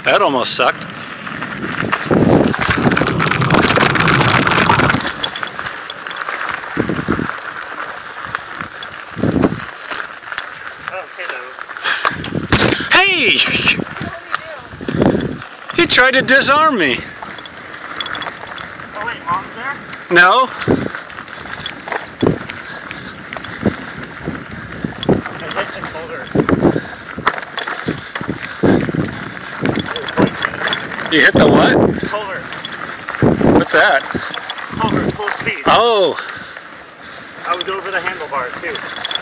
That almost sucked. Hey! He tried to disarm me. Oh wait, Mom's there? No. I hit the culvert. You hit the what? Culvert. What's that? Culvert, full speed. Oh. I was over the handlebar too.